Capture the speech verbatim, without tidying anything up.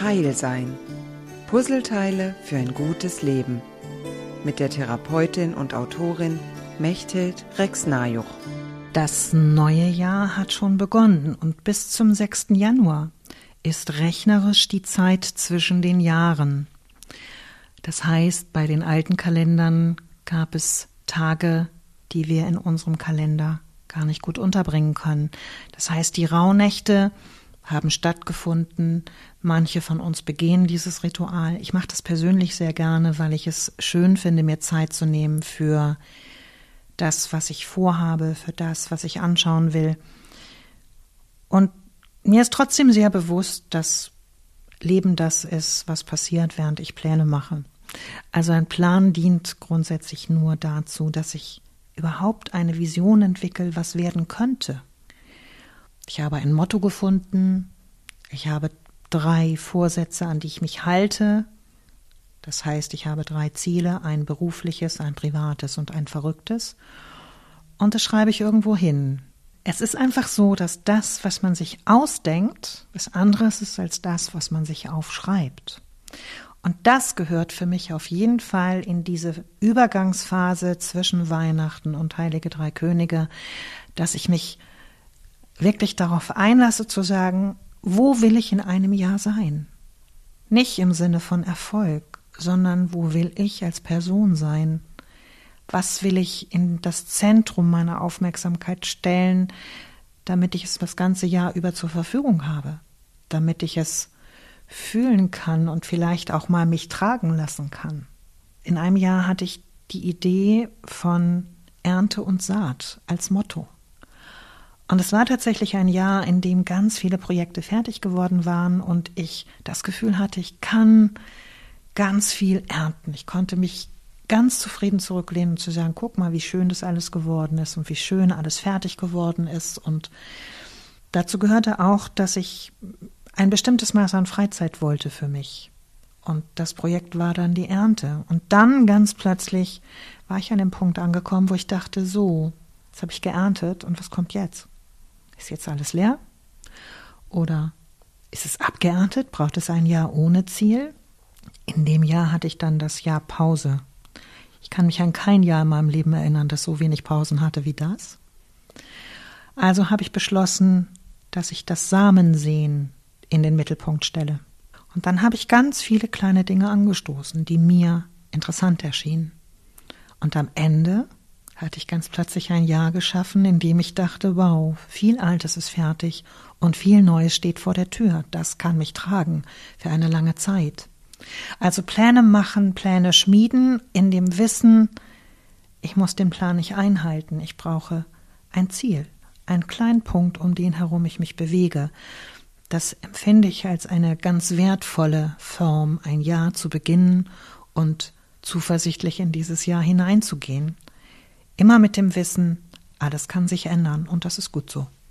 Heil sein. Puzzleteile für ein gutes Leben. Mit der Therapeutin und Autorin Mechthild Rex-Najuch. Das neue Jahr hat schon begonnen und bis zum sechsten Januar ist rechnerisch die Zeit zwischen den Jahren. Das heißt, bei den alten Kalendern gab es Tage, die wir in unserem Kalender gar nicht gut unterbringen können. Das heißt, die Rauhnächte haben stattgefunden. Manche von uns begehen dieses Ritual. Ich mache das persönlich sehr gerne, weil ich es schön finde, mir Zeit zu nehmen für das, was ich vorhabe, für das, was ich anschauen will. Und mir ist trotzdem sehr bewusst, dass Leben das ist, was passiert, während ich Pläne mache. Also ein Plan dient grundsätzlich nur dazu, dass ich überhaupt eine Vision entwickle, was werden könnte. Ich habe ein Motto gefunden, ich habe drei Vorsätze, an die ich mich halte. Das heißt, ich habe drei Ziele, ein berufliches, ein privates und ein verrücktes. Und das schreibe ich irgendwo hin. Es ist einfach so, dass das, was man sich ausdenkt, was anderes ist als das, was man sich aufschreibt. Und das gehört für mich auf jeden Fall in diese Übergangsphase zwischen Weihnachten und Heilige Drei Könige, dass ich mich wirklich darauf einlasse zu sagen, wo will ich in einem Jahr sein? Nicht im Sinne von Erfolg, sondern wo will ich als Person sein? Was will ich in das Zentrum meiner Aufmerksamkeit stellen, damit ich es das ganze Jahr über zur Verfügung habe? Damit ich es fühlen kann und vielleicht auch mal mich tragen lassen kann. In einem Jahr hatte ich die Idee von Ernte und Saat als Motto. Und es war tatsächlich ein Jahr, in dem ganz viele Projekte fertig geworden waren und ich das Gefühl hatte, ich kann ganz viel ernten. Ich konnte mich ganz zufrieden zurücklehnen und zu sagen, guck mal, wie schön das alles geworden ist und wie schön alles fertig geworden ist. Und dazu gehörte auch, dass ich ein bestimmtes Maß an Freizeit wollte für mich. Und das Projekt war dann die Ernte. Und dann ganz plötzlich war ich an dem Punkt angekommen, wo ich dachte, so, jetzt habe ich geerntet und was kommt jetzt? Ist jetzt alles leer? Oder ist es abgeerntet? Braucht es ein Jahr ohne Ziel? In dem Jahr hatte ich dann das Jahr Pause. Ich kann mich an kein Jahr in meinem Leben erinnern, das so wenig Pausen hatte wie das. Also habe ich beschlossen, dass ich das Samensehen in den Mittelpunkt stelle. Und dann habe ich ganz viele kleine Dinge angestoßen, die mir interessant erschienen. Und am Ende hatte ich ganz plötzlich ein Jahr geschaffen, in dem ich dachte, wow, viel Altes ist fertig und viel Neues steht vor der Tür. Das kann mich tragen für eine lange Zeit. Also Pläne machen, Pläne schmieden, in dem Wissen, ich muss den Plan nicht einhalten. Ich brauche ein Ziel, einen kleinen Punkt, um den herum ich mich bewege. Das empfinde ich als eine ganz wertvolle Form, ein Jahr zu beginnen und zuversichtlich in dieses Jahr hineinzugehen. Immer mit dem Wissen, alles kann sich ändern und das ist gut so.